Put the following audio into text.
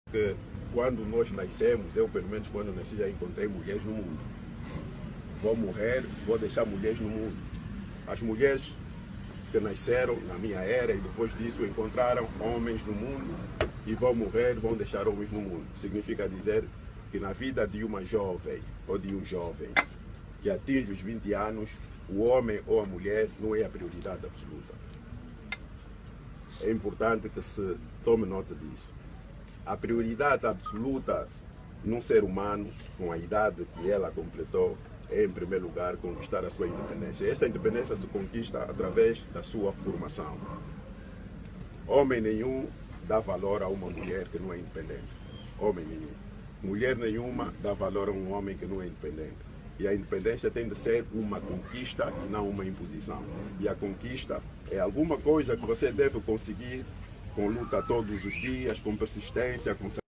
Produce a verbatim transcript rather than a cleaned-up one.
que quando nós nascemos, eu pelo menos quando nasci já encontrei mulheres no mundo. Vou morrer, vou deixar mulheres no mundo. As mulheres que nasceram na minha era e depois disso encontraram homens no mundo e vão morrer, vão deixar homens no mundo. Significa dizer que na vida de uma jovem ou de um jovem que atinge os vinte anos, o homem ou a mulher não é a prioridade absoluta. É importante que se tome nota disso. A prioridade absoluta num ser humano, com a idade que ela completou, é, em primeiro lugar, conquistar a sua independência. Essa independência se conquista através da sua formação. Homem nenhum dá valor a uma mulher que não é independente. Homem nenhum. Mulher nenhuma dá valor a um homem que não é independente. E a independência tem de ser uma conquista e não uma imposição. E a conquista é alguma coisa que você deve conseguir com luta todos os dias, com persistência, com